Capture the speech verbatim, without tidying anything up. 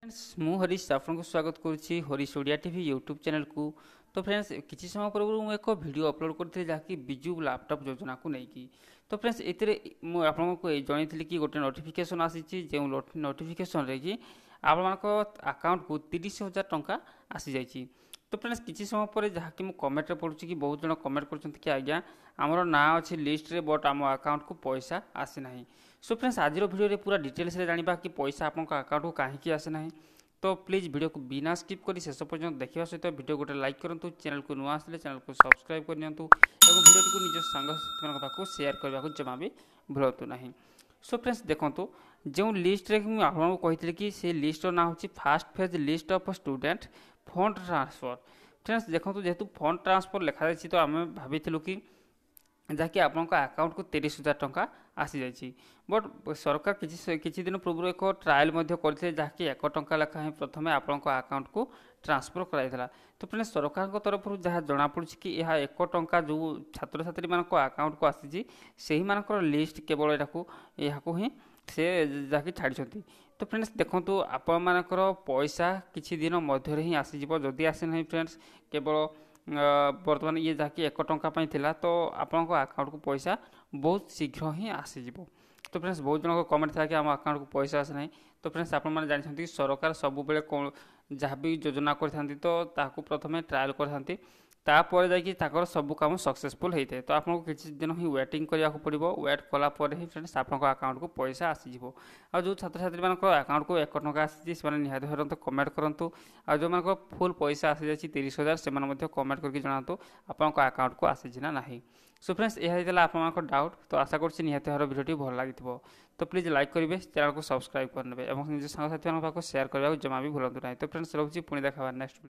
Friends मु हरीश आपको स्वागत करुच्ची Harish Odia TV YouTube channel को। तो फ्रेंड्स किसी समय पूर्व मुझे एक वीडियो अपलोड करते जहाँकि बिजु लैपटॉप योजना को लेकिन। तो फ्रेंड्स ये आपको जनई कि गोटे नोटिफिकेशन आसी जो नोटिफिकेशन रे कि आप अकाउंट को तीस हजार टंका आसी जाइए। तो फ्रेंड्स किसी समय पर जहाँकि मुझे कमेंट पढ़ुची कि बहुत जन कमेंट कर आज्ञा आमर ना अच्छे लिस्ट रे बट आम अकाउंट को पैसा आसीना। सो फ्रेंड्स आज वीडियो पूरा डिटेल्स रे जानिबा कि पैसा आपन अकाउंट को कहीं आसीना। तो प्लीज वीडियो को बिना स्किप करी शेष पर्यंत देखा सहित वीडियो गोटे लाइक करूँ, चैनल को नुआ आसले चैनल को सब्सक्राइब करनी और वीडियो को निज सांगसाथी पाखक शेयर करने को जमा भी भूलु ना। सो फ्रेंड्स देखो जो लिस्ट रे आपको कही कि से लिस्ट ना हो fast phase list of student fund transfer. Friends देखो जेहेतु फंड ट्रांसफर लिखा जाए तो आम भाई कि जहाँकि आपण अकाउंट को तीस हजार टंका आसी जाइए। बट सरकार किसी किसी दिन पूर्व एक ट्रायल करते जहाँकि एक टंका लेखा ही प्रथम आपण अकाउंट को ट्रांसफर कराइला। तो फ्रेंड्स सरकार तरफ जहाँ जमापड़ी कि यह एक टंका जो छात्र छात्री मान अकाउंट को आसी से ही लिस्ट केवल यहाँ ही से जहाँकि छाड़ी। तो फ्रेंड्स देखो आपण मानकर पैसा किसी दिन मध्य ही आसीज जदि आसे ना फ्रेंड्स केवल बर्तमान ये जहाँकि एक टंका थिला तो आपण अकाउंट को पैसा बहुत शीघ्र ही आसीज। तो फ्रेंड्स बहुत जन कमेंट था कि आम अकाउंट को पैसा आसे ना। तो फ्रेंड्स आप जानते सरकार सबुबले जहाँ भी योजना करते तो ताकू प्रथम ट्रायल करते तापर जाकर सब कम सक्सेसफुल होता है। तो आपको किसी दिन ही वेटिंग करा पड़ो, वेट कलापर ही फ्रेंड्स आप अकाउंट को पैसा आसीज। आ जो छात्र छात्री मान अकाउंट को एक टंका आसी निहत भाव कमेंट करूँ आ जो मान फुल पैसा आसी जाए तीस हजार से कमेंट करके जनातु आपन अकाउंट को आसी ना ना। सो फ्रेंड्स यह आप डाउट। तो आशा कर निहत भाव भिडियो भल लगी। तो प्लीज लाइक करेंगे, चैनल को सब्सक्राइब करने और निज सांगसाथी पाखक शेयर करने को जमा भी भूलु ना। तो फ्रेंड्स रोचे पुणी देखा नेक्स्ट।